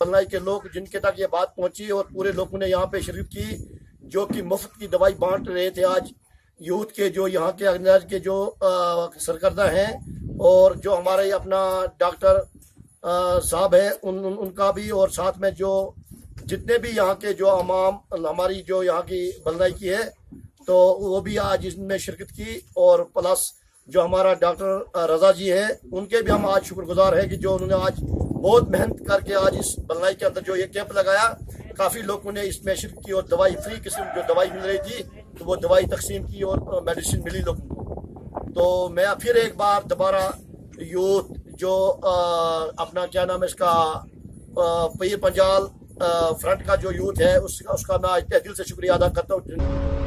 बल्लाई के लोग जिनके तक ये बात पहुंची और पूरे लोगों ने यहाँ पे शिरकत की, जो कि मुफ्त की दवाई बांट रहे थे आज यूथ के, जो यहाँ के अंग्रेज के जो सरकर्दा हैं, और जो हमारे अपना डॉक्टर साहब है उनका भी, और साथ में जो जितने भी यहाँ के जो अमाम हमारी जो यहाँ की बल्लाई की है, तो वो भी आज इसमें शिरकत की। और प्लस जो हमारा डॉक्टर रजा जी हैं, उनके भी हम आज शुक्रगुजार हैं कि जो उन्होंने आज बहुत मेहनत करके आज इस बल्लाई के अंदर जो ये कैंप लगाया, काफ़ी लोगों ने इसमें शिरकत की और दवाई फ्री किस्म जो दवाई मिल रही थी तो वो दवाई तकसीम की और मेडिसिन मिली लोगों को। तो मैं फिर एक बार दोबारा यूथ जो अपना क्या नाम है इसका पीर पंजाल फ्रंट का जो यूथ है उसका मैं आज तहे दिल से शुक्रिया अदा करता हूँ।